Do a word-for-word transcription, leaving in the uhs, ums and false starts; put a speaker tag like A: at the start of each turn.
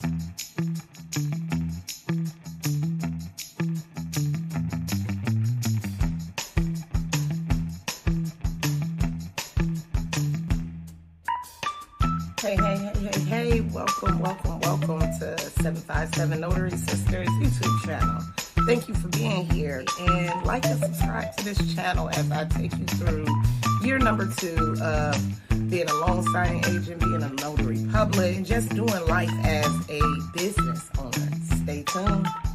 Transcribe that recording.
A: Hey, hey, hey, hey, hey, welcome, welcome, welcome to seven five seven Notary Sisters YouTube channel. Thank you for being here, and like and subscribe to this channel as I take you through year number two of being a loan signing agent, being a notary public, and just doing life as a business owner. Stay tuned.